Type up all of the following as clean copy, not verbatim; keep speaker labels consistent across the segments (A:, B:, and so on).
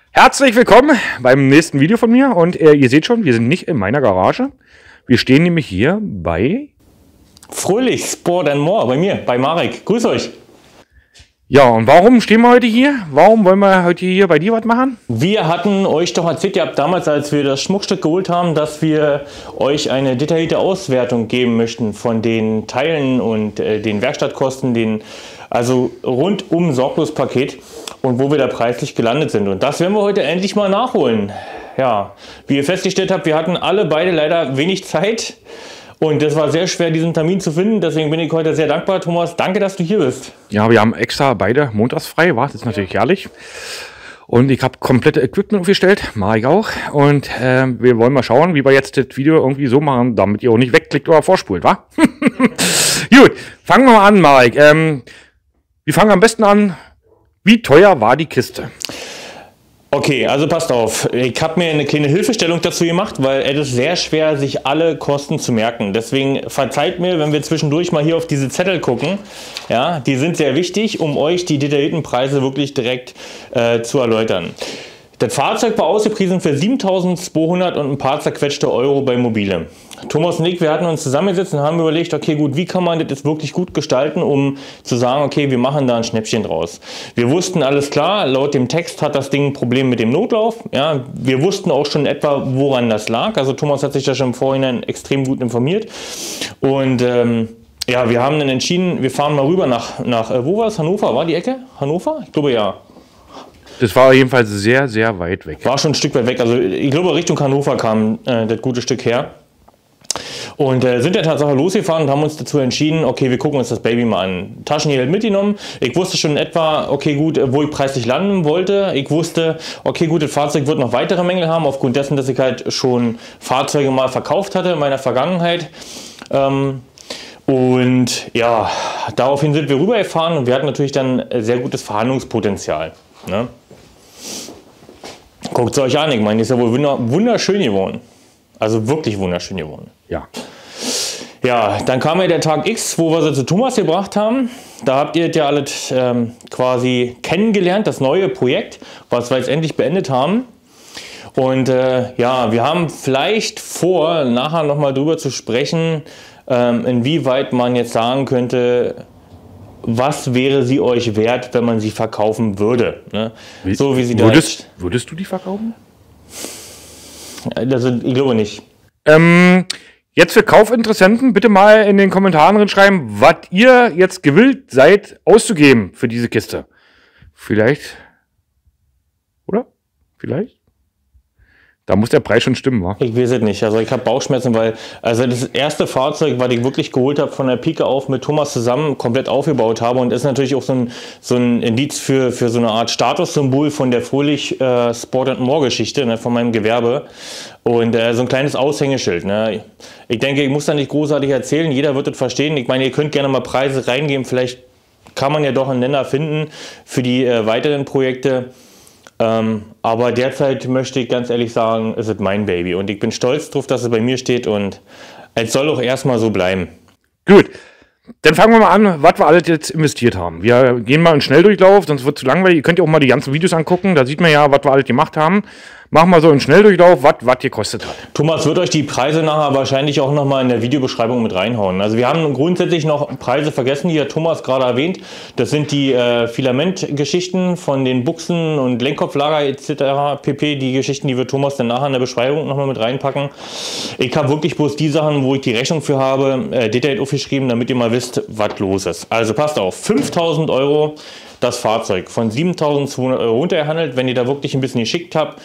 A: Herzlich willkommen beim nächsten Video von mir und ihr seht schon, wir sind nicht in meiner Garage. Wir stehen nämlich hier bei
B: Fröhlich Sport and More, bei mir, bei Marek. Grüß euch.
A: Ja, und warum stehen wir heute hier? Warum wollen wir heute hier bei dir was machen? Wir
B: hatten euch doch erzählt, ihr habt damals, als wir das Schmuckstück geholt haben, dass wir euch eine detaillierte Auswertung geben möchten von den Teilen und den Werkstattkosten, also rundum sorglos Paket und wo wir da preislich gelandet sind. Und das werden wir heute endlich mal nachholen. Ja, wie ihr festgestellt habt, wir hatten beide leider wenig Zeit. Und es war sehr schwer, diesen Termin zu finden. Deswegen bin ich heute sehr dankbar. Thomas, danke, dass du hier bist.
A: Ja, wir haben extra beide montags frei. Das ist natürlich herrlich. Und ich habe komplette Equipment aufgestellt. Mache ich auch. Und wir wollen mal schauen, wie wir jetzt das Video irgendwie so machen, damit ihr auch nicht wegklickt oder vorspult, wa? Gut, fangen wir mal an, Marek. Wir fangen am besten an. Wie teuer war die Kiste?
B: Okay, also passt auf. Ich habe mir eine kleine Hilfestellung dazu gemacht, weil es ist sehr schwer, sich alle Kosten zu merken. Deswegen verzeiht mir, wenn wir zwischendurch mal hier auf diese Zettel gucken. Ja, die sind sehr wichtig, um euch die detaillierten Preise wirklich direkt zu erläutern. Das Fahrzeug war ausgepriesen für 7.200 und ein paar zerquetschte Euro bei Mobile. Thomas und ich, wir hatten uns zusammengesetzt und haben überlegt, okay gut, wie kann man das jetzt wirklich gut gestalten, um zu sagen, okay, wir machen da ein Schnäppchen draus. Wir wussten alles klar, laut dem Text hat das Ding ein Problem mit dem Notlauf. Ja, wir wussten auch schon etwa, woran das lag. Also Thomas hat sich da schon im Vorhinein extrem gut informiert. Und ja, wir haben dann entschieden, wir fahren mal rüber nach wo war es? Hannover, war die Ecke? Hannover? Ich glaube ja.
A: Das war jedenfalls sehr, sehr weit weg.
B: War schon ein Stück weit weg. Also ich glaube, Richtung Hannover kam das gute Stück her. Und sind der Tatsache losgefahren und haben uns dazu entschieden, okay, wir gucken uns das Baby mal an. Taschengeld mitgenommen. Ich wusste schon etwa, okay, gut, wo ich preislich landen wollte. Ich wusste, okay, gut, das Fahrzeug wird noch weitere Mängel haben, aufgrund dessen, dass ich halt schon Fahrzeuge mal verkauft hatte in meiner Vergangenheit. Und ja, daraufhin sind wir rübergefahren und wir hatten natürlich dann sehr gutes Verhandlungspotenzial. Ne? Guckt es euch an, ich meine, ist ja wohl wunderschön geworden. Also wirklich wunderschön geworden.
A: Ja.
B: Ja, dann kam ja der Tag X, wo wir sie zu Thomas gebracht haben. Da habt ihr ja alles quasi kennengelernt, das neue Projekt, was wir jetzt endlich beendet haben. Und ja, wir haben vielleicht vor, nachher nochmal drüber zu sprechen, inwieweit man jetzt sagen könnte, was wäre sie euch wert, wenn man sie verkaufen würde. Ne? So wie sie
A: würdest du die verkaufen?
B: Also, ich glaube nicht.
A: Jetzt für Kaufinteressenten bitte mal in den Kommentaren drin schreiben, was ihr jetzt gewillt seid auszugeben für diese Kiste. Vielleicht, oder? Vielleicht? Da muss der Preis schon stimmen, wa?
B: Ich weiß es nicht. Also ich habe Bauchschmerzen, weil das erste Fahrzeug, was ich wirklich geholt habe, von der Pike auf mit Thomas zusammen komplett aufgebaut habe und ist natürlich auch so ein Indiz für so eine Art Statussymbol von der Fröhlich Sport and More Geschichte, ne, von meinem Gewerbe. Und so ein kleines Aushängeschild. Ne. Ich denke, ich muss da nicht großartig erzählen, jeder wird das verstehen. Ich meine, ihr könnt gerne mal Preise reingeben, vielleicht kann man ja doch einen Nenner finden für die weiteren Projekte. Aber derzeit möchte ich ganz ehrlich sagen, es ist mein Baby und ich bin stolz drauf, dass es bei mir steht und es soll auch erstmal so bleiben.
A: Gut, dann fangen wir mal an, was wir alles jetzt investiert haben. Wir gehen mal einen Schnelldurchlauf, sonst wird es zu langweilig. Ihr könnt ja auch mal die ganzen Videos angucken, da sieht man ja, was wir alles gemacht haben. Machen wir so einen Schnelldurchlauf, was gekostet hat.
B: Thomas wird euch die Preise nachher wahrscheinlich auch nochmal in der Videobeschreibung mit reinhauen. Also wir haben grundsätzlich noch Preise vergessen, die hat Thomas gerade erwähnt. Das sind die Filamentgeschichten von den Buchsen und Lenkkopflager etc. pp. Die Geschichten, die wird Thomas dann nachher in der Beschreibung nochmal mit reinpacken. Ich habe wirklich bloß die Sachen, wo ich die Rechnung für habe, detailliert aufgeschrieben, damit ihr mal wisst, was los ist. Also passt auf, 5.000 Euro. Das Fahrzeug von 7.200 Euro runtergehandelt. Wenn ihr da wirklich ein bisschen Geschick habt,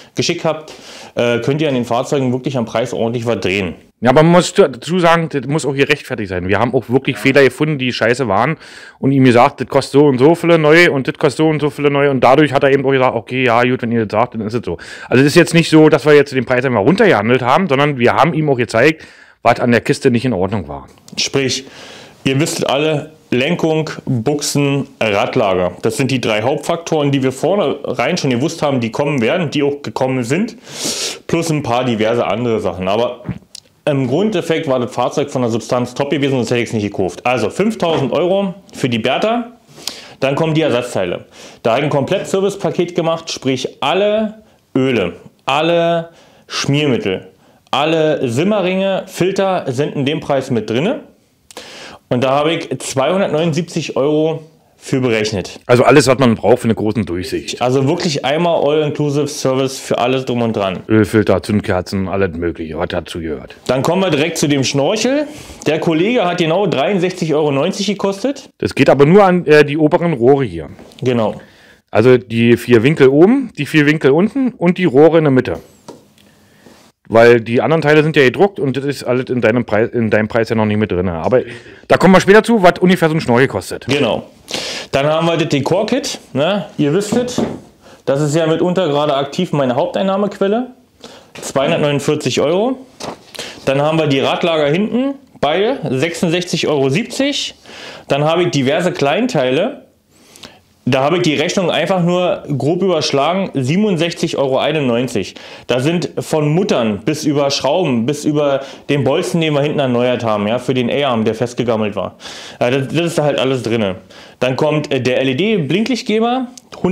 B: könnt ihr an den Fahrzeugen wirklich am Preis ordentlich was drehen.
A: Ja, aber man muss dazu sagen, das muss auch hier rechtfertigt sein. Wir haben auch wirklich Fehler gefunden, die scheiße waren und ihm gesagt, das kostet so und so viele neu und das kostet so und so viele neu und dadurch hat er eben auch gesagt, okay, ja gut, wenn ihr das sagt, dann ist es so. Also es ist jetzt nicht so, dass wir jetzt den Preis einmal runtergehandelt haben, sondern wir haben ihm auch gezeigt, was an der Kiste nicht in Ordnung war.
B: Sprich, ihr wisst alle, Lenkung, Buchsen, Radlager. Das sind die drei Hauptfaktoren, die wir vorne rein schon gewusst haben, die kommen werden, die auch gekommen sind. Plus ein paar diverse andere Sachen. Aber im Grundeffekt war das Fahrzeug von der Substanz top gewesen, sonst hätte ich es nicht gekauft. Also 5.000 Euro für die Bertha. Dann kommen die Ersatzteile. Da habe ich ein Komplettservice-Paket gemacht, sprich alle Öle, alle Schmiermittel, alle Simmerringe, Filter sind in dem Preis mit drin. Und da habe ich 279 € für berechnet.
A: Also alles, was man braucht für eine große Durchsicht.
B: Also wirklich einmal All-Inclusive Service für alles drum und dran.
A: Ölfilter, Zündkerzen, alles mögliche, was dazu gehört.
B: Dann kommen wir direkt zu dem Schnorchel. Der Kollege hat genau 63,90 € gekostet.
A: Das geht aber nur an die oberen Rohre hier.
B: Genau.
A: Also die 4 Winkel oben, die 4 Winkel unten und die Rohre in der Mitte. Weil die anderen Teile sind ja gedruckt und das ist alles in deinem Preis ja noch nicht mit drin. Aber da kommen wir später zu, was ungefähr so ein Schnorchel kostet.
B: Genau. Dann haben wir das Dekor-Kit. Ne? Ihr wisst es, das ist ja mitunter gerade aktiv meine Haupteinnahmequelle. 249 €. Dann haben wir die Radlager hinten, beide 66,70 €. Dann habe ich diverse Kleinteile. Da habe ich die Rechnung einfach nur grob überschlagen, 67,91 €. Da sind von Muttern bis über Schrauben, bis über den Bolzen, den wir hinten erneuert haben, ja, für den A-Arm, der festgegammelt war. Das ist da halt alles drin. Dann kommt der LED-Blinklichtgeber,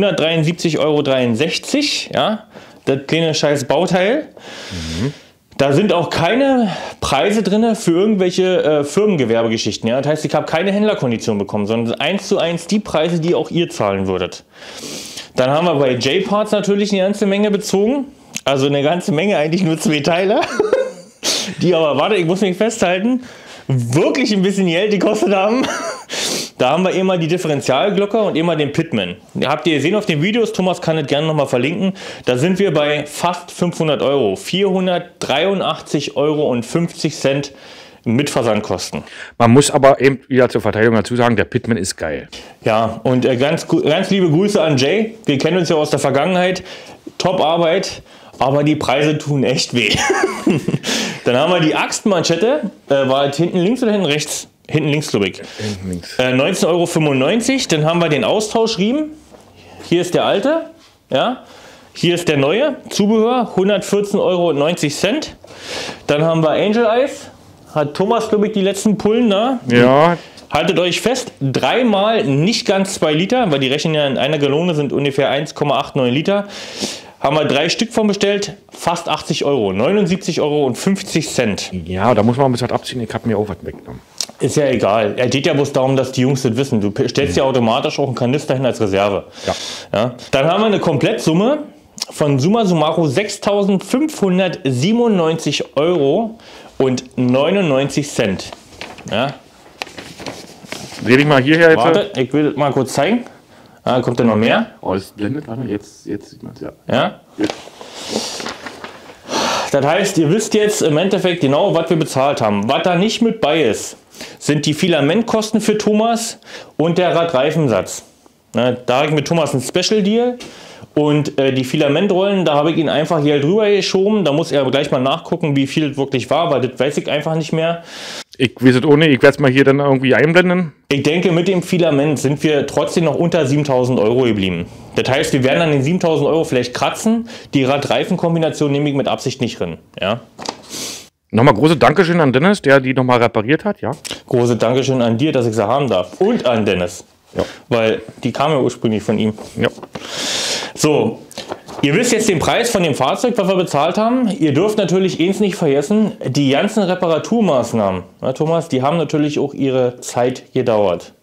B: 173,63 €, ja, das kleine scheiß Bauteil. Da sind auch keine Preise drin für irgendwelche Firmengewerbegeschichten. Ja? Das heißt, ich habe keine Händlerkondition bekommen, sondern 1:1 die Preise, die auch ihr zahlen würdet. Dann haben wir bei J-Parts natürlich eine ganze Menge bezogen. Also eine ganze Menge, eigentlich nur 2 Teile. Die aber, warte, ich muss mich festhalten, wirklich ein bisschen Geld gekostet haben. Da haben wir immer die Differentialglocke und immer den Pitman. Habt ihr gesehen auf den Videos, Thomas kann das gerne nochmal verlinken. Da sind wir bei fast 500 €. 483,50 € mit Versandkosten.
A: Man muss aber eben wieder zur Verteidigung dazu sagen, der Pitman ist geil.
B: Ja, und ganz liebe Grüße an Jay. Wir kennen uns ja aus der Vergangenheit. Top Arbeit, aber die Preise tun echt weh. Dann haben wir die Axtmanschette. War das hinten links oder hinten rechts? Hinten links, glaube ich. 19,95 €. Dann haben wir den Austauschriemen. Hier ist der alte. Ja. Hier ist der neue. Zubehör 114,90 €. Dann haben wir Angel Eyes. Hat Thomas, glaube ich, die letzten Pullen da.
A: Ja.
B: Haltet euch fest, 3 mal nicht ganz 2 Liter, weil die rechnen ja in einer Gallone sind ungefähr 1,89 Liter. Haben wir 3 Stück von bestellt, fast 80 €, 79,50 €.
A: Ja, da muss man ein bisschen was abziehen. Ich habe mir auch was weggenommen.
B: Ist ja egal. Es geht ja bloß darum, dass die Jungs das wissen. Du stellst ja automatisch auch einen Kanister hin als Reserve.
A: Ja.
B: Ja. Dann haben wir eine Komplettsumme von summa summarum 6.597,99 €. Ja.
A: Dreh dich mal hierher jetzt.
B: Warte, ich will das mal kurz zeigen. Ah, kommt da noch mehr?
A: Oh, das blendet. Warte, jetzt sieht man es, ja.
B: Ja? Das heißt, ihr wisst jetzt im Endeffekt genau, was wir bezahlt haben. Was da nicht mit bei ist, sind die Filamentkosten für Thomas und der Radreifensatz. Da habe ich mit Thomas einen Special Deal und die Filamentrollen, da habe ich ihn einfach hier drüber geschoben. Da muss er gleich mal nachgucken, wie viel es wirklich war, weil das weiß ich einfach nicht mehr.
A: Ich weiß es ohne, ich werde es mal hier dann irgendwie einblenden.
B: Ich denke, mit dem Filament sind wir trotzdem noch unter 7.000 € geblieben. Das heißt, wir werden an den 7.000 € vielleicht kratzen. Die Rad-Reifen-Kombination nehme ich mit Absicht nicht drin. Ja?
A: Nochmal große Dankeschön an Dennis, der die nochmal repariert hat. Ja.
B: Große Dankeschön an dir, dass ich sie haben darf. Und an Dennis.
A: Ja.
B: Weil die kam ja ursprünglich von ihm.
A: Ja.
B: So, ihr wisst jetzt den Preis von dem Fahrzeug, was wir bezahlt haben. Ihr dürft natürlich eins nicht vergessen, die ganzen Reparaturmaßnahmen, ja, Thomas, die haben natürlich auch ihre Zeit gedauert.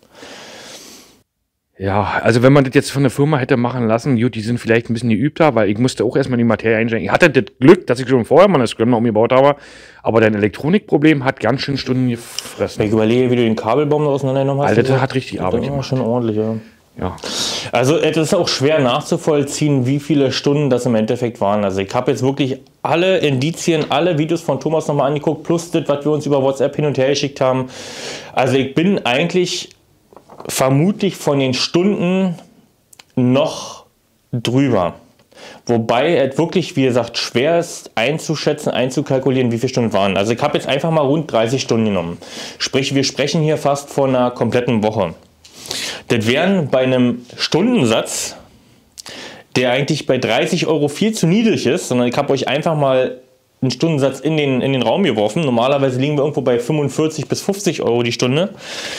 A: Ja, also wenn man das jetzt von der Firma hätte machen lassen, gut, die sind vielleicht ein bisschen geübter, weil ich musste auch erstmal in die Materie einsteigen. Ich hatte das Glück, dass ich schon vorher mal eine Scrum umgebaut habe, aber dein Elektronikproblem hat ganz schön Stunden gefressen.
B: Ich überlege, wie du den Kabelbaum auseinandergenommen hast.
A: Alter, das hat richtig Arbeit
B: gemacht. Schon ordentlich, ja.
A: Ja.
B: Also es ist auch schwer nachzuvollziehen, wie viele Stunden das im Endeffekt waren. Also ich habe jetzt wirklich alle Indizien, alle Videos von Thomas nochmal angeguckt, plus das, was wir uns über WhatsApp hin und her geschickt haben. Also ich bin eigentlich vermutlich von den Stunden noch drüber. Wobei es wirklich, wie gesagt, schwer ist einzuschätzen, einzukalkulieren, wie viele Stunden waren. Also ich habe jetzt einfach mal rund 30 Stunden genommen. Sprich, wir sprechen hier fast von einer kompletten Woche. Das wären bei einem Stundensatz, der eigentlich bei 30 € viel zu niedrig ist, sondern ich habe euch einfach mal einen Stundensatz in den Raum geworfen. Normalerweise liegen wir irgendwo bei 45 bis 50 € die Stunde.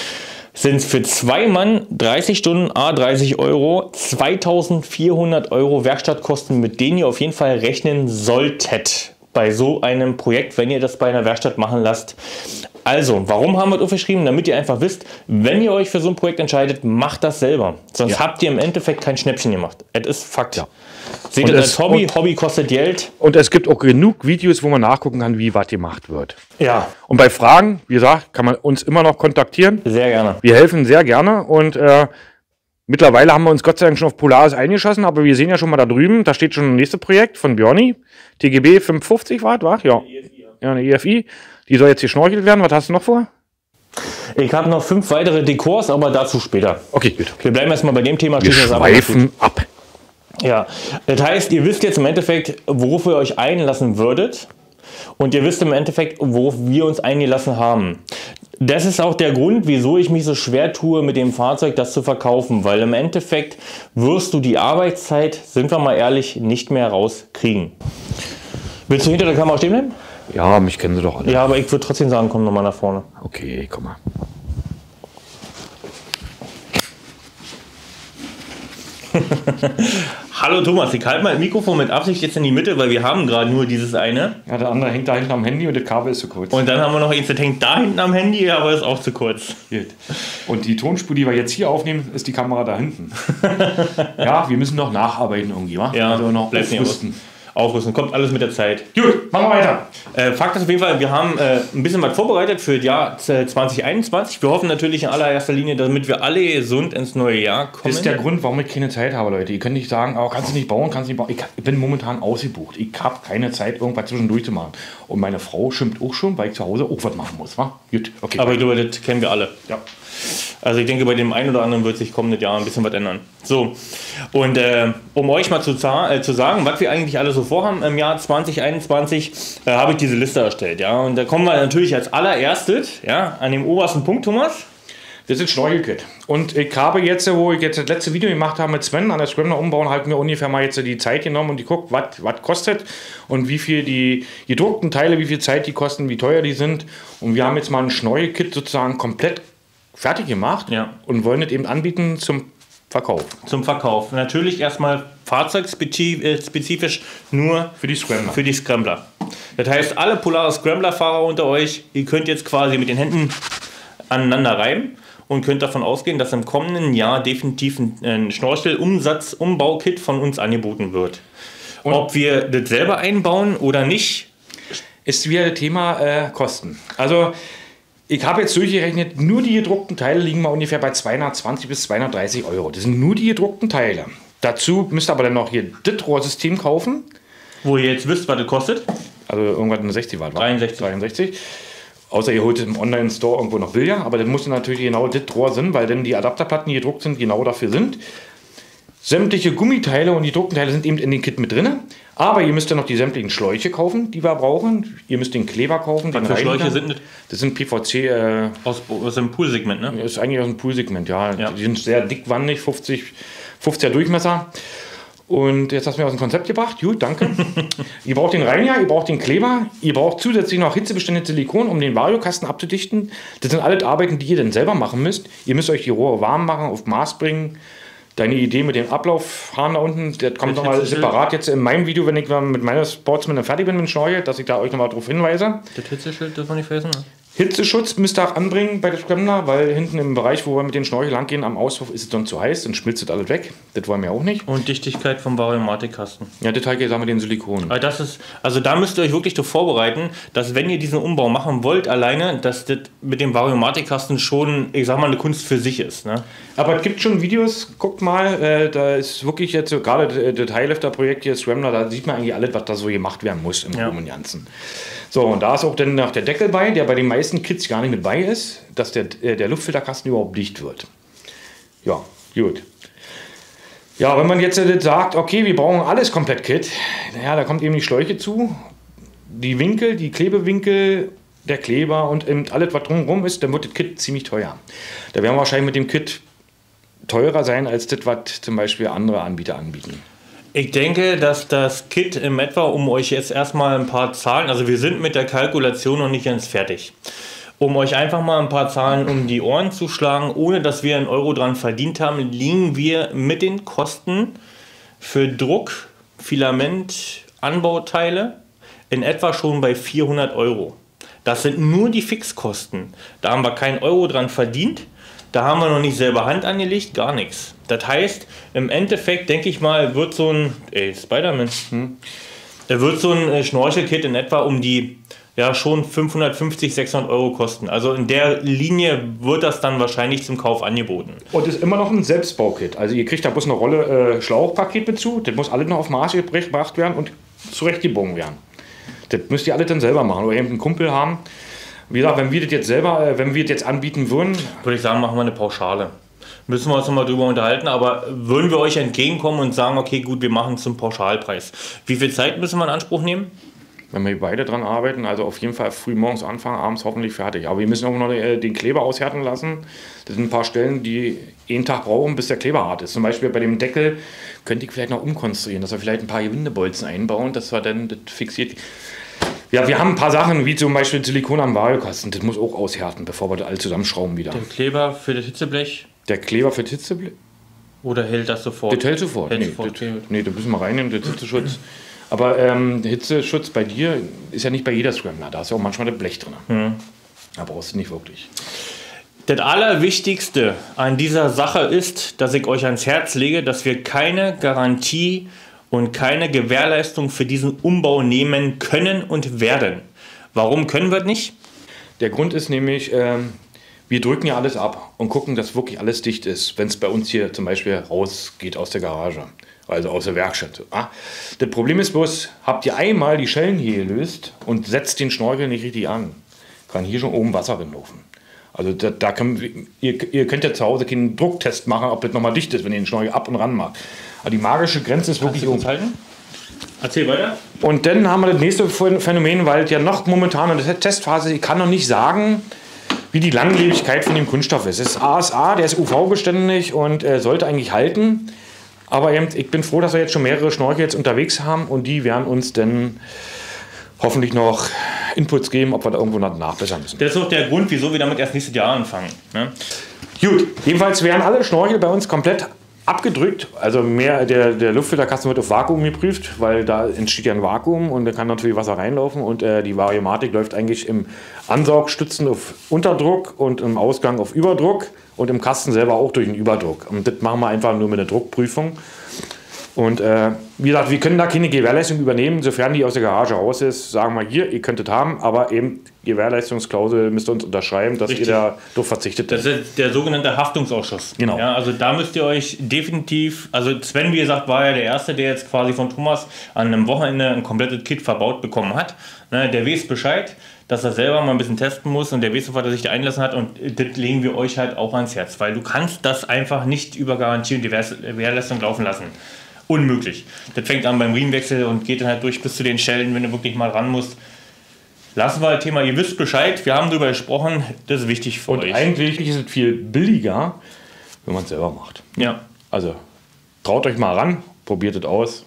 B: sind es für 2 Mann 30 Stunden, 30 Euro, 2.400 Euro Werkstattkosten, mit denen ihr auf jeden Fall rechnen solltet bei so einem Projekt, wenn ihr das bei einer Werkstatt machen lasst. Also, warum haben wir das aufgeschrieben? Damit ihr einfach wisst, wenn ihr euch für so ein Projekt entscheidet, macht das selber. Sonst habt ihr im Endeffekt kein Schnäppchen gemacht. Es ist Fakt. Ja. Seht ihr das als Hobby? Hobby kostet Geld.
A: Und es gibt auch genug Videos, wo man nachgucken kann, wie was gemacht wird.
B: Ja.
A: Und bei Fragen, wie gesagt, kann man uns immer noch kontaktieren.
B: Sehr gerne.
A: Wir helfen sehr gerne und mittlerweile haben wir uns Gott sei Dank schon auf Polaris eingeschossen, aber wir sehen ja schon mal da drüben, da steht schon das nächste Projekt von Björni. TGB 550 war, ja. Ja, eine EFI. Die soll jetzt geschnorchelt werden. Was hast du noch vor?
B: Ich habe noch 5 weitere Dekors, aber dazu später.
A: Okay, gut.
B: Wir bleiben erstmal bei dem Thema.
A: Wir schweifen ab.
B: Ja, das heißt, ihr wisst jetzt im Endeffekt, worauf ihr euch einlassen würdet. Und ihr wisst im Endeffekt, worauf wir uns eingelassen haben. Das ist auch der Grund, wieso ich mich so schwer tue, mit dem Fahrzeug das zu verkaufen. Weil im Endeffekt wirst du die Arbeitszeit, sind wir mal ehrlich, nicht mehr rauskriegen. Willst du hinter der Kamera stehen bleiben?
A: Ja, mich kennen sie doch alle.
B: Ja, aber ich würde trotzdem sagen, komm nochmal nach vorne.
A: Okay, komm mal.
B: Hallo Thomas, ich halte mal das Mikrofon mit Absicht jetzt in die Mitte, weil wir haben gerade nur dieses eine.
A: Ja, der andere hängt da hinten am Handy und das Kabel ist zu kurz.
B: Und dann haben wir noch eins, das hängt da hinten am Handy, aber ist auch zu kurz.
A: Gut. Und die Tonspur, die wir jetzt hier aufnehmen, ist die Kamera da hinten. Ja, wir müssen noch nacharbeiten irgendwie, wa?
B: Ja,
A: also noch
B: aufrüsten. Aufrüsten, kommt alles mit der Zeit.
A: Gut, machen wir weiter.
B: Fakt ist auf jeden Fall, wir haben ein bisschen was vorbereitet für das Jahr 2021. Wir hoffen natürlich in allererster Linie, damit wir alle gesund ins neue Jahr kommen.
A: Das ist der Grund, warum ich keine Zeit habe, Leute. Ihr könnt nicht sagen, oh, kannst du nicht bauen, kannst du nicht bauen. Ich bin momentan ausgebucht. Ich habe keine Zeit, irgendwas zwischendurch zu machen. Und meine Frau schimpft auch schon, weil ich zu Hause auch was machen muss. Wa? Gut, okay.
B: Aber ich glaube, das kennen wir alle. Ja. Also ich denke, bei dem einen oder anderen wird sich kommendes Jahr ein bisschen was ändern. So, und um euch mal zu sagen, was wir eigentlich alle so vorhaben im Jahr 2021, habe ich diese Liste erstellt. Ja? Und da kommen wir natürlich als allererstes an dem obersten Punkt, Thomas.
A: Das ist ein Schnorchelkit. Und ich habe jetzt, wo ich jetzt das letzte Video gemacht habe mit Sven an der Scrambler umbauen, halt mir ungefähr mal jetzt die Zeit genommen und geguckt, was kostet und wie viel die gedruckten Teile, wie viel Zeit die kosten, wie teuer die sind. Und wir haben jetzt mal ein Schnorchelkit sozusagen komplett fertig gemacht und wollen es eben anbieten zum Verkauf.
B: Zum Verkauf. Natürlich erstmal fahrzeugspezifisch nur
A: für die Scrambler.
B: Für die Scrambler. Das heißt, alle Polaris Scrambler-Fahrer unter euch, ihr könnt jetzt quasi mit den Händen aneinander reiben und könnt davon ausgehen, dass im kommenden Jahr definitiv ein Schnorchel-Umbau-Kit von uns angeboten wird. Und ob wir das selber einbauen oder nicht,
A: ist wieder das Thema Kosten. Also ich habe jetzt durchgerechnet, nur die gedruckten Teile liegen mal ungefähr bei 220 bis 230 Euro. Das sind nur die gedruckten Teile. Dazu müsst ihr aber dann noch hier das Rohrsystem kaufen.
B: Wo ihr jetzt wisst, was das kostet.
A: Also irgendwas in 60 Watt.
B: 63.
A: Außer ihr holt es im Online-Store irgendwo noch billiger. Aber das muss natürlich genau das Rohr sein, weil dann die Adapterplatten, die gedruckt sind, genau dafür sind. Sämtliche Gummiteile und die gedruckten Teile sind eben in den Kit mit drin. Aber ihr müsst ja noch die sämtlichen Schläuche kaufen, die wir brauchen. Ihr müsst den Kleber kaufen.
B: Was für Schläuche sind das?
A: Das sind PVC.
B: Aus dem Poolsegment, ne?
A: Das ist eigentlich aus dem Poolsegment, ja. Die sind sehr dickwandig, 50er Durchmesser. Und jetzt hast du mir aus dem Konzept gebracht. Gut, danke. Ihr braucht den Reiniger, ihr braucht den Kleber, ihr braucht zusätzlich noch hitzebeständiges Silikon, um den Variokasten abzudichten. Das sind alles Arbeiten, die ihr dann selber machen müsst. Ihr müsst euch die Rohre warm machen, auf Maß bringen. Deine Idee mit dem Ablaufhahn da unten, der kommt nochmal separat jetzt in meinem Video, wenn ich mit meiner Sportsman fertig bin mit dem Schnorchel, dass ich da euch nochmal drauf hinweise.
B: Das Hitzeschild dürfen wir nicht vergessen, ne?
A: Hitzeschutz müsst ihr auch anbringen bei der Scrambler, weil hinten im Bereich, wo wir mit den Schnorchel lang gehen, am Auspuff ist es dann zu heiß, dann schmilzt das alles weg. Das wollen wir auch nicht.
B: Und Dichtigkeit vom Variomatikkasten.
A: Ja, das halt gesagt mit den Silikon.
B: Also da müsst ihr euch wirklich darauf vorbereiten, dass wenn ihr diesen Umbau machen wollt alleine, dass das mit dem Variomatikkasten schon, ich sag mal, eine Kunst für sich ist. Ne?
A: Aber es gibt schon Videos, guckt mal, da ist wirklich jetzt so, gerade das Highlifter-Projekt hier, Scrambler, da sieht man eigentlich alles, was da so gemacht werden muss im Groben und Ganzen. So, und da ist auch dann noch der Deckel bei, der bei den meisten Kits gar nicht mit bei ist, dass der Luftfilterkasten überhaupt dicht wird. Ja, gut. Ja, wenn man jetzt sagt, okay, wir brauchen alles komplett Kit, naja, da kommt eben die Schläuche zu, die Winkel, die Klebewinkel, der Kleber und eben alles, was drumherum ist, dann wird das Kit ziemlich teuer. Da werden wir wahrscheinlich mit dem Kit teurer sein, als das, was zum Beispiel andere Anbieter anbieten.
B: Ich denke, dass das Kit im etwa, um euch jetzt erstmal ein paar Zahlen, also wir sind mit der Kalkulation noch nicht ganz fertig. Um euch einfach mal ein paar Zahlen um die Ohren zu schlagen, ohne dass wir einen Euro dran verdient haben, liegen wir mit den Kosten für Druck, Filament, Anbauteile in etwa schon bei 400 Euro. Das sind nur die Fixkosten. Da haben wir keinen Euro dran verdient. Da haben wir noch nicht selber Hand angelegt, gar nichts. Das heißt, im Endeffekt, denke ich mal, wird so ein Spider-Man, wird so ein Schnorchelkit in etwa um die schon 550, 600 Euro kosten. Also in der Linie wird das dann wahrscheinlich zum Kauf angeboten.
A: Und ist immer noch ein Selbstbaukit. Also ihr kriegt da bloß eine Rolle Schlauchpaket mit zu. Das muss alles noch auf Maß gebracht werden und zurechtgebogen werden. Das müsst ihr alle dann selber machen oder eben einen Kumpel haben. Wie gesagt, wenn wir das jetzt anbieten würden,
B: würde ich sagen, machen wir eine Pauschale. Müssen wir uns nochmal drüber unterhalten, aber würden wir euch entgegenkommen und sagen, okay, gut, wir machen es zum Pauschalpreis. Wie viel Zeit müssen wir in Anspruch nehmen?
A: Wenn wir beide dran arbeiten, also auf jeden Fall früh morgens anfangen, abends hoffentlich fertig. Aber wir müssen auch noch den Kleber aushärten lassen. Das sind ein paar Stellen, die einen Tag brauchen, bis der Kleber hart ist. Zum Beispiel bei dem Deckel könnte ich vielleicht noch umkonstruieren, dass wir vielleicht ein paar Gewindebolzen einbauen, dass wir dann das fixiert. Ja, wir haben ein paar Sachen, wie zum Beispiel Silikon am Variokasten. Das muss auch aushärten, bevor wir das alle zusammenschrauben wieder.
B: Der Kleber für das Hitzeblech?
A: Der Kleber für das Hitzeblech?
B: Oder hält das sofort?
A: Das hält sofort. Nee, da müssen wir reinnehmen, das Hitzeschutz. Aber der Hitzeschutz bei dir ist ja nicht bei jeder Scrambler. Da ist ja auch manchmal das Blech drin. Da brauchst du nicht wirklich.
B: Das Allerwichtigste an dieser Sache ist, dass ich euch ans Herz lege, dass wir keine Garantie und keine Gewährleistung für diesen Umbau nehmen können und werden. Warum können wir das nicht?
A: Der Grund ist nämlich, wir drücken ja alles ab und gucken, dass wirklich alles dicht ist, wenn es bei uns hier zum Beispiel rausgeht aus der Garage, also aus der Werkstatt. Das Problem ist bloß, habt ihr einmal die Schellen hier gelöst und setzt den Schnorchel nicht richtig an, kann hier schon oben Wasser reinlaufen. Also ihr könnt ja zu Hause keinen Drucktest machen, ob das nochmal dicht ist, wenn ihr den Schnorchel ab und ran macht. Aber die magische Grenze ist wirklich
B: oben. Erzähl weiter.
A: Und dann haben wir das nächste Phänomen, weil ja noch momentan in der Testphase, ich kann noch nicht sagen, wie die Langlebigkeit von dem Kunststoff ist. Es ist ASA, der ist UV-beständig und sollte eigentlich halten. Aber eben, ich bin froh, dass wir jetzt schon mehrere Schnorchel jetzt unterwegs haben und die werden uns dann hoffentlich noch Inputs geben, ob wir da irgendwo nachbessern müssen.
B: Das ist auch der Grund, wieso wir damit erst nächstes Jahr anfangen. Ne?
A: Gut, jedenfalls werden alle Schnorchel bei uns komplett abgedrückt. Also der Luftfilterkasten wird auf Vakuum geprüft, weil da entsteht ja ein Vakuum und da kann natürlich Wasser reinlaufen und die Variomatik läuft eigentlich im Ansaugstützen auf Unterdruck und im Ausgang auf Überdruck und im Kasten selber auch durch den Überdruck. Und das machen wir einfach nur mit einer Druckprüfung. Und wie gesagt, wir können da keine Gewährleistung übernehmen, sofern die aus der Garage raus ist. Sagen wir hier, ihr könntet haben, aber eben Gewährleistungsklausel müsst ihr uns unterschreiben, dass ihr da darauf verzichtet.
B: Das ist der sogenannte Haftungsausschuss.
A: Genau.
B: Ja, also da müsst ihr euch definitiv, also Sven, wie gesagt, war ja der Erste, der jetzt quasi von Thomas an einem Wochenende ein komplettes Kit verbaut bekommen hat. Ne, der weiß Bescheid, dass er selber mal ein bisschen testen muss und der weiß sofort, dass sich da einlassen hat und das legen wir euch halt auch ans Herz, weil du kannst das einfach nicht über Garantie und Gewährleistung laufen lassen. Unmöglich. Das fängt an beim Riemenwechsel und geht dann halt durch bis zu den Stellen, wenn du wirklich mal ran musst. Lassen wir das Thema, ihr wisst Bescheid, wir haben darüber gesprochen, das ist wichtig für euch.
A: Und eigentlich ist es viel billiger, wenn man es selber macht.
B: Ja.
A: Also traut euch mal ran, probiert es aus.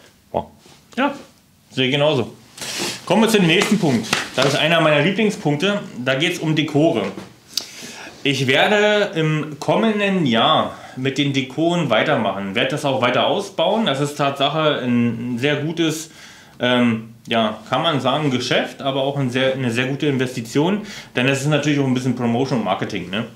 B: Ja, sehe ich genauso. Kommen wir zu dem nächsten Punkt. Das ist einer meiner Lieblingspunkte, da geht es um Dekore. Ich werde im kommenden Jahr mit den Dekoren weitermachen, werde das auch weiter ausbauen. Das ist Tatsache ein sehr gutes, kann man sagen, Geschäft, aber auch eine sehr gute Investition, denn es ist natürlich auch ein bisschen Promotion und Marketing. Ne?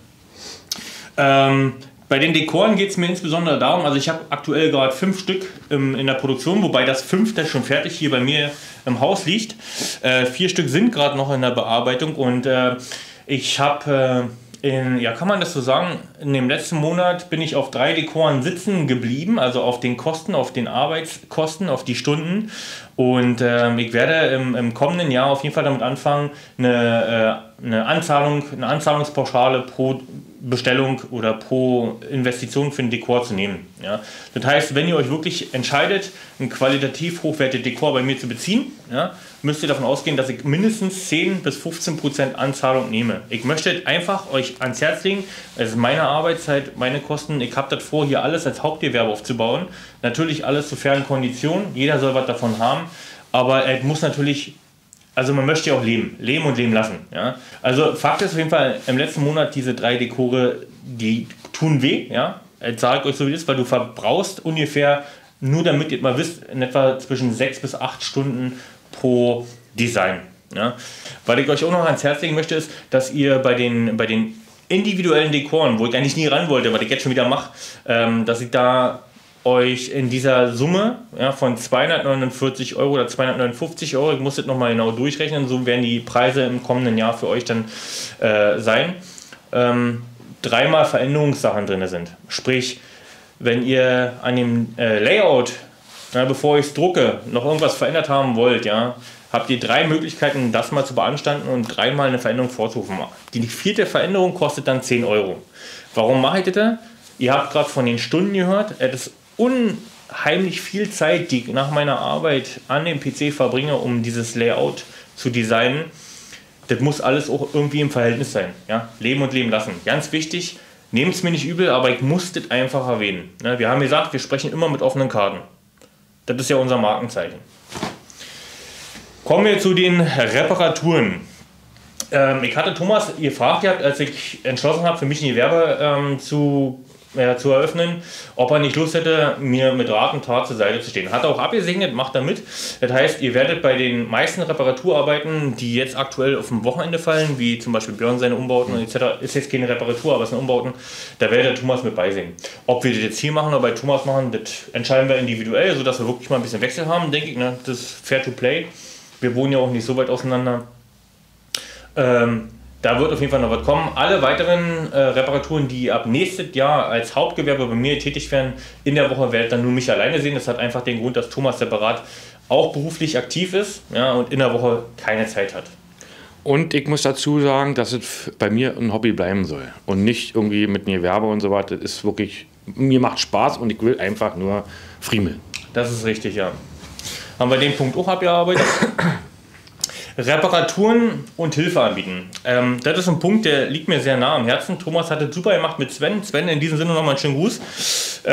B: Bei den Dekoren geht es mir insbesondere darum, also ich habe aktuell gerade 5 Stück in der Produktion, wobei das 5. schon fertig hier bei mir im Haus liegt. 4 Stück sind gerade noch in der Bearbeitung und ich habe... kann man das so sagen, in dem letzten Monat bin ich auf 3 Dekoren sitzen geblieben, also auf den Kosten, auf den Arbeitskosten, auf die Stunden. Und ich werde im kommenden Jahr auf jeden Fall damit anfangen, eine Anzahlungspauschale pro Bestellung oder pro Investition für ein Dekor zu nehmen. Ja? Das heißt, wenn ihr euch wirklich entscheidet, ein qualitativ hochwertiges Dekor bei mir zu beziehen, ja, müsst ihr davon ausgehen, dass ich mindestens 10 bis 15% Anzahlung nehme. Ich möchte einfach euch ans Herz legen, es ist meine Arbeitszeit, meine Kosten, ich habe das vor, hier alles als Hauptgewerbe aufzubauen. Natürlich alles zu fairen Konditionen, jeder soll was davon haben, aber es muss natürlich also man möchte ja auch leben und leben lassen. Ja? Also Fakt ist auf jeden Fall, im letzten Monat diese 3 Dekore, die tun weh. Ja? Ich sage euch so wie das ist, weil du verbrauchst ungefähr, nur damit ihr mal wisst, in etwa zwischen 6 bis 8 Stunden pro Design. Ja? Was ich euch auch noch ans Herz legen möchte, ist, dass ihr bei den individuellen Dekoren, wo ich eigentlich nie ran wollte, was ich jetzt schon wieder mache, dass ich da euch in dieser Summe, ja, von 249 Euro oder 259 Euro, ich muss das nochmal genau durchrechnen, so werden die Preise im kommenden Jahr für euch dann sein, 3-mal Veränderungssachen drin sind. Sprich, wenn ihr an dem Layout, bevor ich es drucke, noch irgendwas verändert haben wollt, ja, habt ihr 3 Möglichkeiten, das mal zu beanstanden und 3-mal eine Veränderung vorzurufen. Die 4. Veränderung kostet dann 10 Euro. Warum mache ich das? Ihr habt gerade von den Stunden gehört, es ist unheimlich viel Zeit, die ich nach meiner Arbeit an dem PC verbringe, um dieses Layout zu designen. Das muss alles auch irgendwie im Verhältnis sein. Ja? Leben und leben lassen. Ganz wichtig, nehmt es mir nicht übel, aber ich muss das einfach erwähnen. Wir haben gesagt, wir sprechen immer mit offenen Karten. Das ist ja unser Markenzeichen. Kommen wir zu den Reparaturen. Ich hatte Thomas gefragt, als ich entschlossen habe, für mich ein Gewerbe zu eröffnen, ob er nicht Lust hätte, mir mit Rat und Tat zur Seite zu stehen. Hat er auch abgesegnet, macht er mit. Das heißt, ihr werdet bei den meisten Reparaturarbeiten, die jetzt aktuell auf dem Wochenende fallen, wie zum Beispiel Björn seine Umbauten und etc., ist jetzt keine Reparatur, aber es sind Umbauten, da werdet der Thomas mit beisehen. Ob wir das jetzt hier machen oder bei Thomas machen, das entscheiden wir individuell, sodass wir wirklich mal ein bisschen Wechsel haben, denke ich. Ne? Das ist fair to play. Wir wohnen ja auch nicht so weit auseinander. Da wird auf jeden Fall noch was kommen. Alle weiteren Reparaturen, die ab nächstes Jahr als Hauptgewerbe bei mir tätig werden, in der Woche werdet dann nur mich alleine sehen. Das hat einfach den Grund, dass Thomas separat auch beruflich aktiv ist, ja, und in der Woche keine Zeit hat.
A: Und ich muss dazu sagen, dass es bei mir ein Hobby bleiben soll und nicht irgendwie mit einem Gewerbe und so weiter. Das ist wirklich, mir macht Spaß und ich will einfach nur friemeln.
B: Das ist richtig, ja. Haben wir den Punkt auch abgearbeitet. Reparaturen und Hilfe anbieten. Das ist ein Punkt, der liegt mir sehr nah am Herzen. Thomas hat es super gemacht mit Sven. Sven, in diesem Sinne nochmal einen schönen Gruß.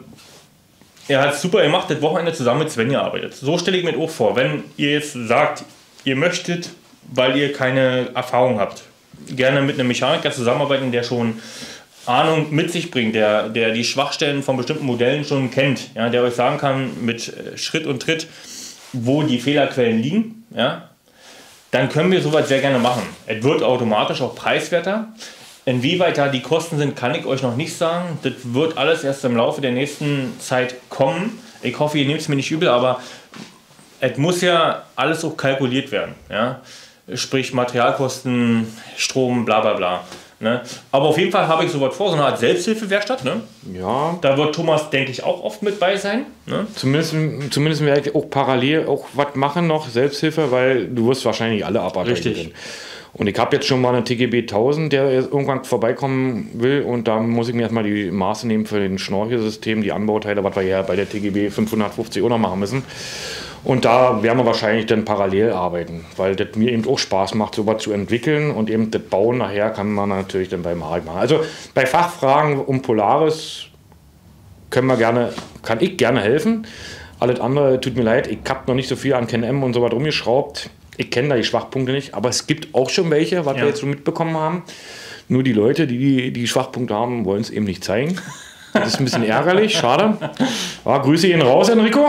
B: Er hat es super gemacht, das Wochenende zusammen mit Sven gearbeitet. So stelle ich mir das auch vor. Wenn ihr jetzt sagt, ihr möchtet, weil ihr keine Erfahrung habt, gerne mit einem Mechaniker zusammenarbeiten, der schon Ahnung mit sich bringt, der die Schwachstellen von bestimmten Modellen schon kennt, ja, der euch sagen kann mit Schritt und Tritt, wo die Fehlerquellen liegen, ja, dann können wir sowas sehr gerne machen. Es wird automatisch auch preiswerter. Inwieweit da die Kosten sind, kann ich euch noch nicht sagen. Das wird alles erst im Laufe der nächsten Zeit kommen. Ich hoffe, ihr nehmt es mir nicht übel, aber es muss ja alles auch kalkuliert werden. Ja? Sprich Materialkosten, Strom, bla bla bla. Ne? Aber auf jeden Fall habe ich sowas vor, so eine Art Selbsthilfewerkstatt. Ne?
A: Ja.
B: Da wird Thomas, denke ich, auch oft mit bei sein. Ne?
A: Zumindest werde ich auch parallel auch was machen noch, Selbsthilfe, weil du wirst wahrscheinlich alle abarbeiten.
B: Richtig.
A: Und ich habe jetzt schon mal einen TGB 1000, der jetzt irgendwann vorbeikommen will, und da muss ich mir erstmal die Maße nehmen für den Schnorchelsystem, die Anbauteile, was wir ja bei der TGB 550 auch noch machen müssen. Und da werden wir wahrscheinlich dann parallel arbeiten, weil das mir eben auch Spaß macht, sowas zu entwickeln, und eben das Bauen nachher kann man natürlich dann beim Markt machen. Also bei Fachfragen um Polaris kann ich gerne helfen. Alles andere tut mir leid, ich habe noch nicht so viel an Can-Am und so was rumgeschraubt. Ich kenne da die Schwachpunkte nicht, aber es gibt auch schon welche, was wir jetzt so mitbekommen haben. Nur die Leute, die Schwachpunkte haben, wollen es eben nicht zeigen. Das ist ein bisschen ärgerlich, schade. Ja, Grüße ihn raus, Enrico.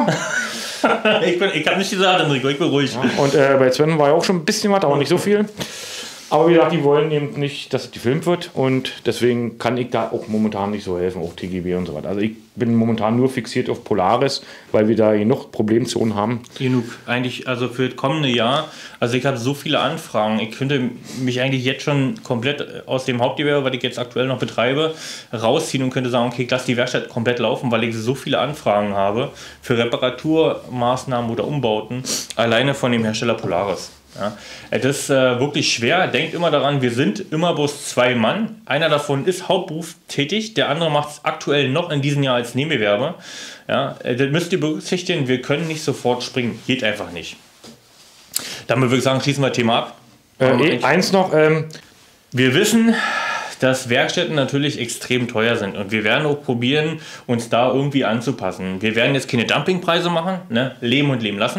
B: Ich habe nicht gesagt, Enrico, ich bin ruhig.
A: Ja, und bei Sven war ja auch schon ein bisschen was, aber nicht so viel. Aber wie gesagt, die wollen eben nicht, dass es gefilmt wird, und deswegen kann ich da auch momentan nicht so helfen, auch TGB und so weiter. Also ich bin momentan nur fixiert auf Polaris, weil wir da genug Problemzonen haben.
B: Genug, eigentlich, also für das kommende Jahr. Also ich habe so viele Anfragen. Ich könnte mich eigentlich jetzt schon komplett aus dem Hauptgewerbe, was ich jetzt aktuell noch betreibe, rausziehen und könnte sagen, okay, ich lasse die Werkstatt komplett laufen, weil ich so viele Anfragen habe für Reparaturmaßnahmen oder Umbauten, alleine von dem Hersteller Polaris. Ja, es ist wirklich schwer. Denkt immer daran, wir sind immer bloß 2 Mann. Einer davon ist Hauptberuf tätig, der andere macht es aktuell noch in diesem Jahr als Nebengewerbe. Ja, das müsst ihr berücksichtigen, wir können nicht sofort springen. Geht einfach nicht. Damit würde ich sagen, schließen wir das Thema ab.
A: Eins noch.
B: Wir wissen, dass Werkstätten natürlich extrem teuer sind, und wir werden auch probieren, uns da irgendwie anzupassen. Wir werden jetzt keine Dumpingpreise machen, ne? Leben und leben lassen.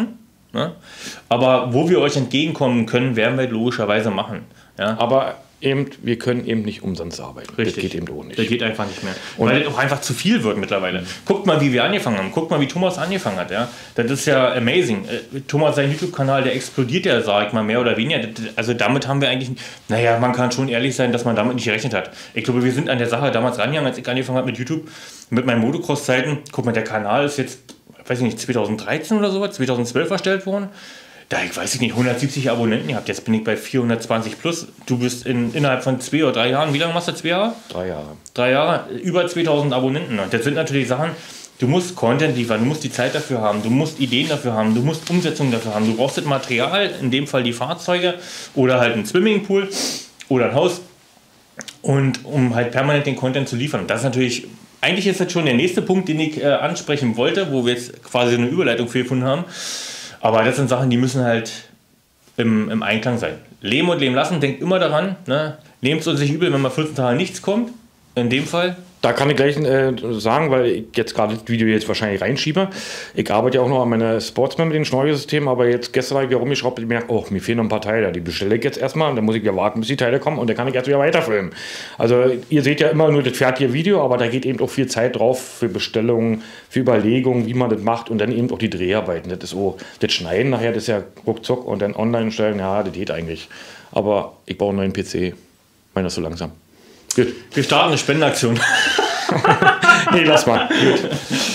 B: Ne? Aber wo wir euch entgegenkommen können, werden wir logischerweise machen. Ja?
A: Aber eben, wir können eben nicht umsonst arbeiten.
B: Richtig.
A: Das geht eben auch nicht.
B: Das geht einfach nicht mehr. Weil das auch einfach zu viel wird mittlerweile. Guckt mal, wie wir angefangen haben. Guckt mal, wie Thomas angefangen hat. Ja? Das ist ja amazing. Thomas, sein YouTube-Kanal, der explodiert ja, sag ich mal, mehr oder weniger. Also damit haben wir eigentlich, naja, man kann schon ehrlich sein, dass man damit nicht gerechnet hat. Ich glaube, wir sind an der Sache damals rangegangen, als ich angefangen habe mit YouTube, mit meinen Motocross-Zeiten. Guck mal, der Kanal ist jetzt, weiß ich nicht, 2013 oder so, 2012 erstellt worden. Da, ich weiß nicht, 170 Abonnenten gehabt. Jetzt bin ich bei 420 plus. Du bist innerhalb von 2 oder 3 Jahren, wie lange machst du? 2 Jahre?
A: 3 Jahre.
B: 3 Jahre, über 2000 Abonnenten. Das sind natürlich Sachen, du musst Content liefern, du musst die Zeit dafür haben, du musst Ideen dafür haben, du musst Umsetzungen dafür haben. Du brauchst das Material, in dem Fall die Fahrzeuge oder halt einen Swimmingpool oder ein Haus. Und um halt permanent den Content zu liefern. Das ist natürlich, eigentlich ist das schon der nächste Punkt, den ich ansprechen wollte, wo wir jetzt quasi eine Überleitung für gefunden haben. Aber das sind Sachen, die müssen halt im Einklang sein. Leben und leben lassen, denkt immer daran, ne? Nehmt es uns nicht übel, wenn mal 14 Tage nichts kommt. In dem Fall.
A: Da kann ich gleich sagen, weil ich jetzt gerade das Video jetzt wahrscheinlich reinschiebe. Ich arbeite ja auch noch an meiner Sportsman mit dem Schnorchelsystem, aber jetzt gestern habe ich wieder rumgeschraubt und gemerkt, oh, mir fehlen noch ein paar Teile. Die bestelle ich jetzt erstmal und dann muss ich ja warten, bis die Teile kommen und dann kann ich jetzt wieder weiterfilmen. Also ihr seht ja immer nur das fertige Video, aber da geht eben auch viel Zeit drauf für Bestellungen, für Überlegungen, wie man das macht und dann eben auch die Dreharbeiten. Das ist so, das Schneiden nachher, das ist ja ruckzuck und dann online stellen, ja, das geht eigentlich. Aber ich brauche einen neuen PC. Meiner ist so langsam.
B: Gut. Wir starten eine Spendenaktion.
A: Nee, lass mal. Gut.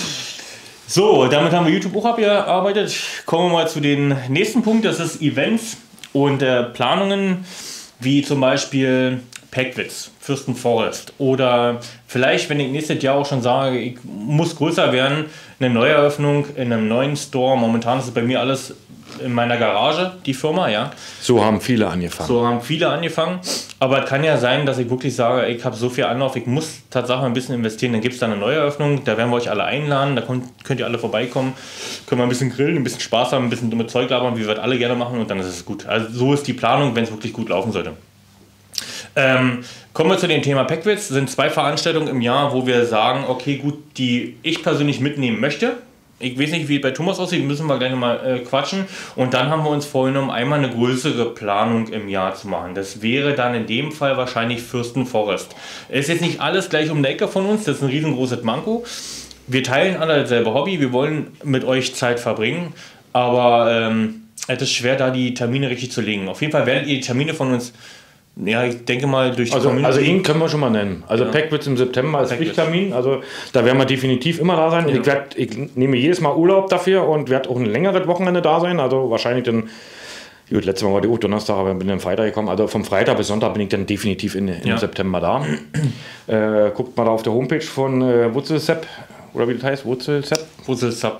B: So, damit haben wir YouTube auch abgearbeitet. Kommen wir mal zu den nächsten Punkt. Das ist Events und Planungen, wie zum Beispiel Packwitz, Fürstenforest. Oder vielleicht, wenn ich nächstes Jahr auch schon sage, ich muss größer werden, eine Neueröffnung in einem neuen Store. Momentan ist es bei mir alles in meiner Garage, die Firma, ja.
A: So haben viele angefangen. Aber es kann ja sein, dass ich wirklich sage, ich habe so viel Anlauf, ich muss tatsächlich ein bisschen investieren. Dann gibt es da eine Neueröffnung, da werden wir euch alle einladen, da könnt ihr alle vorbeikommen, können wir ein bisschen grillen, ein bisschen Spaß haben, ein bisschen dumme Zeug labern, wie wir das alle gerne machen und dann ist es gut. Also so ist die Planung, wenn es wirklich gut laufen sollte. Kommen wir zu dem Thema Packwitz. Es sind 2 Veranstaltungen im Jahr, wo wir sagen, okay, gut, die ich persönlich mitnehmen möchte. Ich weiß nicht, wie es bei Thomas aussieht, müssen wir gleich nochmal quatschen. Und dann haben wir uns vorgenommen, einmal eine größere Planung im Jahr zu machen. Das wäre dann in dem Fall wahrscheinlich Fürstenforest. Es ist jetzt nicht alles gleich um die Ecke von uns, das ist ein riesengroßes Manko. Wir teilen alle dasselbe Hobby, wir wollen mit euch Zeit verbringen, aber es ist schwer, da die Termine richtig zu legen. Auf jeden Fall werdet ihr die Termine von uns, ja, ich denke mal durch die Community. Also ihn können wir schon mal nennen. Also ja. Packwitz im September ist Pflichttermin. Also da werden wir definitiv immer da sein. Ja. Ich nehme jedes Mal Urlaub dafür und werde auch ein längeres Wochenende da sein. Also wahrscheinlich dann, gut, letztes Mal war die Donnerstag, aber bin dann Freitag gekommen. Also vom Freitag bis Sonntag bin ich dann definitiv im September da. Guckt mal da auf der Homepage von Wurzelsepp, oder wie das heißt, Wurzelsepp,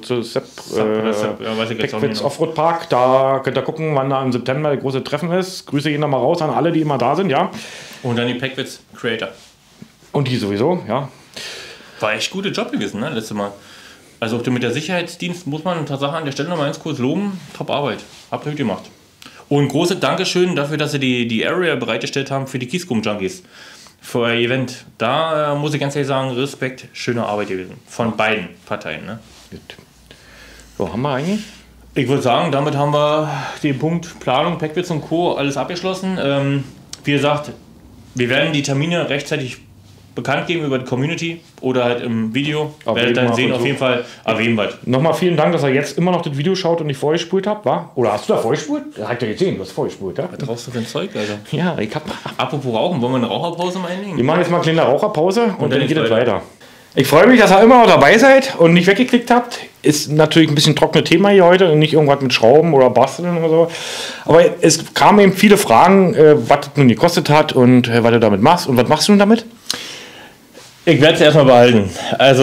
A: Packwitz Offroad Park, da könnt ihr gucken, wann da im September das große Treffen ist. Grüße gehen nochmal raus an alle, die immer da sind, ja.
B: Und dann die Packwitz Creator.
A: Und die sowieso, ja.
B: War echt guter Job gewesen, ne, letztes Mal. Also auch mit der Sicherheitsdienst muss man Tatsache an der Stelle nochmal kurz loben. Top Arbeit. Habt ihr gut gemacht. Und große Dankeschön dafür, dass sie die Area bereitgestellt haben für die Kiesgruben-Junkies. Für euer Event. Da muss ich ganz ehrlich sagen, Respekt, schöne Arbeit gewesen. Von beiden Parteien. Ne?
A: Gut. So, haben wir eigentlich?
B: Ich würde sagen, damit haben wir den Punkt Planung, Packwitz und Co. alles abgeschlossen. Wie gesagt, wir werden die Termine rechtzeitig bekannt geben über die Community oder halt im Video. Werdet dann sehen, auf jeden Fall erwähnen wir.
A: Nochmal vielen Dank, dass ihr jetzt immer noch das Video schaut und nicht vorgespult habt, wa? Oder hast du da vorgespult? Habt ihr gesehen, du hast vorgespult, ja?
B: Was rauchst du für ein Zeug, Alter?
A: Ja, ich hab...
B: Apropos Rauchen, wollen wir eine Raucherpause mal einlegen?
A: Wir machen jetzt mal eine kleine Raucherpause und dann geht es weiter. Ich freue mich, dass ihr immer noch dabei seid und nicht weggeklickt habt. Ist natürlich ein bisschen trockenes Thema hier heute und nicht irgendwas mit Schrauben oder Basteln oder so. Aber es kamen eben viele Fragen, was das nun gekostet hat und was du damit machst. Und was machst du nun damit?
B: Ich werde es erstmal behalten. Also,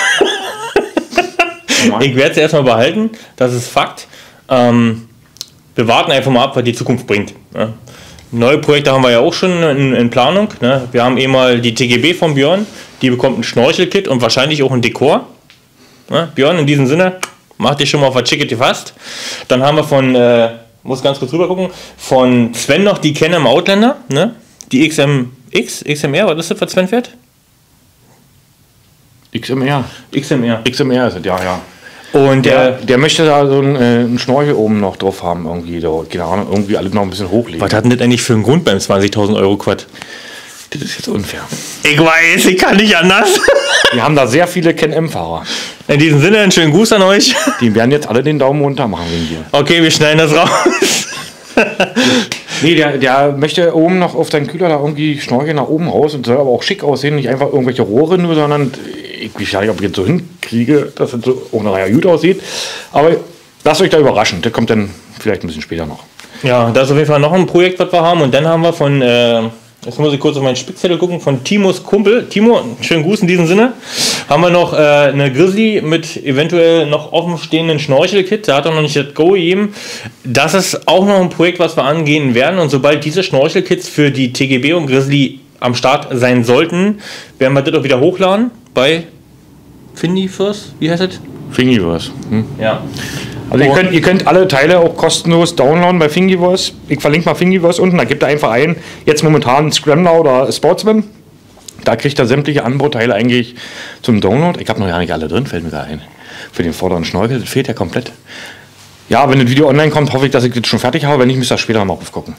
B: ich werde es erstmal behalten. Das ist Fakt. Wir warten einfach mal ab, was die Zukunft bringt. Ja. Neue Projekte haben wir ja auch schon in Planung. Ne? Wir haben mal die TGB von Björn. Die bekommt ein Schnorchelkit und wahrscheinlich auch ein Dekor. Ne? Björn, in diesem Sinne, mach dich schon mal auf was Schickes gefasst. Dann haben wir von, muss ganz kurz rüber gucken, von Sven noch die Canon Outlander. Ne? Die XMR, was ist das für Sven fährt?
A: XMR.
B: XMR
A: ist es, ja.
B: Und
A: Der möchte da so einen Schnorchel oben noch drauf haben, irgendwie. Da, keine Ahnung, irgendwie alles noch ein bisschen hochlegen.
B: was hat denn das eigentlich für einen Grund beim 20.000 Euro Quad?
A: Das ist jetzt unfair.
B: Ich weiß, ich kann nicht anders.
A: Wir haben da sehr viele Can-Am-Fahrer.
B: In diesem Sinne, einen schönen Gruß an euch.
A: Die werden jetzt alle den Daumen runter machen wegen dir.
B: Okay, wir schneiden das raus.
A: Nee, der möchte oben noch auf seinen Kühler da irgendwie Schnorchel nach oben raus und soll aber auch schick aussehen. Nicht einfach irgendwelche Rohre nur, sondern ich weiß nicht, ob ich jetzt so hinkriege, dass es so auch nachher gut aussieht. Aber lasst euch da überraschen. Das kommt dann vielleicht ein bisschen später noch.
B: Ja, da ist auf jeden Fall noch ein Projekt, was wir haben. Und dann haben wir von, jetzt muss ich kurz auf meinen Spickzettel gucken, von Timos Kumpel. Timo, schönen Gruß in diesem Sinne. Haben wir noch eine Grizzly mit eventuell noch offenstehenden Schnorchel-Kit. Da hat er noch nicht das Go gegeben. Das ist auch noch ein Projekt, was wir angehen werden. Und sobald diese Schnorchel-Kits für die TGB und Grizzly am Start sein sollten, werden wir das auch wieder hochladen bei Thingiverse. Wie heißt das?
A: Thingiverse.
B: Ja.
A: Also ihr könnt alle Teile auch kostenlos downloaden bei Thingiverse. Ich verlinke mal Thingiverse unten. Da gebt ihr einfach ein, jetzt momentan Scrambler oder Sportsman. Da kriegt ihr sämtliche Anbauteile eigentlich zum Download. Ich habe noch gar nicht alle drin, fällt mir da ein. Für den vorderen Schnorchel, das fehlt ja komplett. Ja, wenn das Video online kommt, hoffe ich, dass ich das schon fertig habe. Wenn nicht, müsst ihr später mal aufgucken.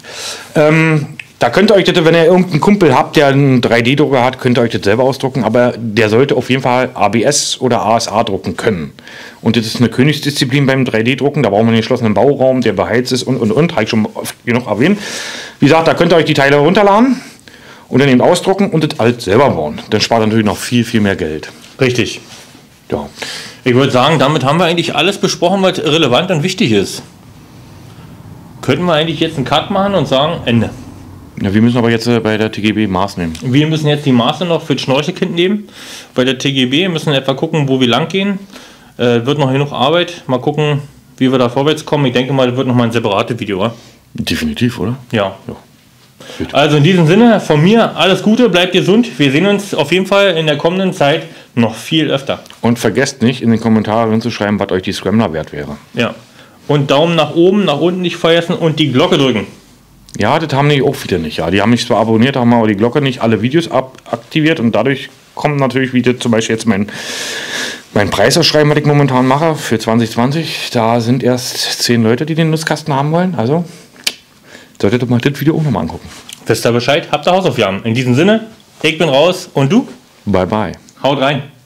A: Da könnt ihr euch das, wenn ihr irgendeinen Kumpel habt, der einen 3D-Drucker hat, könnt ihr euch das selber ausdrucken. Aber der sollte auf jeden Fall ABS oder ASA drucken können. Und das ist eine Königsdisziplin beim 3D-Drucken. Da braucht man einen geschlossenen Bauraum, der beheizt ist und. Habe ich schon oft genug erwähnt. Wie gesagt, da könnt ihr euch die Teile runterladen und dann eben ausdrucken und das alles selber bauen. Dann spart ihr natürlich noch viel, viel mehr Geld.
B: Richtig.
A: Ja.
B: Ich würde sagen, damit haben wir eigentlich alles besprochen, was relevant und wichtig ist. Könnten wir eigentlich jetzt einen Cut machen und sagen, Ende.
A: Ja, wir müssen aber jetzt bei der TGB Maß nehmen.
B: Wir müssen jetzt die Maße noch für das Schnorchelkind nehmen. Bei der TGB müssen wir etwa gucken, wo wir lang gehen. Wird noch genug Arbeit. Mal gucken, wie wir da vorwärts kommen. Ich denke mal, das wird noch mal ein separates Video, oder?
A: Definitiv, oder?
B: Ja.
A: Ja.
B: Also in diesem Sinne, von mir alles Gute, bleibt gesund. Wir sehen uns auf jeden Fall in der kommenden Zeit noch viel öfter.
A: Und vergesst nicht, in den Kommentaren zu schreiben, was euch die Scrambler wert wäre.
B: Ja. Und Daumen nach oben, nach unten nicht vergessen und die Glocke drücken.
A: Ja, das haben die auch viele nicht. Ja, die haben mich zwar abonniert, haben aber die Glocke nicht alle Videos aktiviert und dadurch kommt natürlich wieder zum Beispiel jetzt mein Preisausschreiben, was ich momentan mache für 2020. Da sind erst 10 Leute, die den Nutzkasten haben wollen. Also solltet ihr mal das Video auch nochmal angucken.
B: Wisst ihr Bescheid? Habt ihr Hausaufgaben. In diesem Sinne, ich bin raus und du?
A: Bye bye.
B: Haut rein.